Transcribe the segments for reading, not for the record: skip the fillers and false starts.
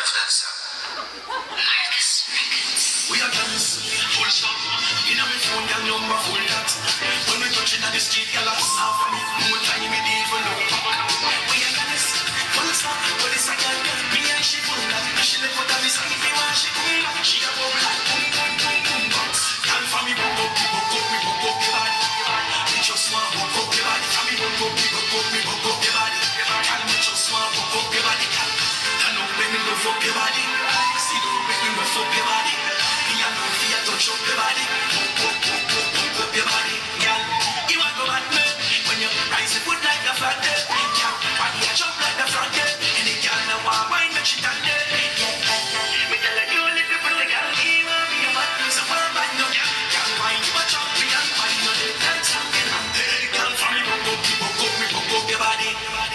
Marcus Records. We are guns, full stop. In my phone, your number full that. When we touch it on the street, your last half. More time we need for no. We are guns, full stop. But it's a girl, me and she full that. She left for the beside me while she come back. She a walk like boom, boom, boom, boom, boom. Girl from me, boom, boom, boom, boom, me, boom, boom, your body. Me just want boom, boom, your body. From me, boom, boom, me, boom, boom, me, boom, boom, your body. Girl, me just want boom, boom, your body. I know when me love up your body. See the way me rough up your body. Me a know fi a touch up your body. Boom up your body, girl. You a go at me when you rise your foot like a flat girl. Body a jump like the front girl. Any girl now want mine make she stand there. Me tell her you little pretty girl, you want me a man, so want bad no girl. Girl wine you a champion, wine you the dance champion. Hey girl, from me boom up your body.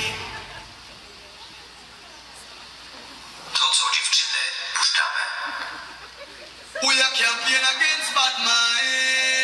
To co dziewczyny, puszczamy. We are campaign against Batman.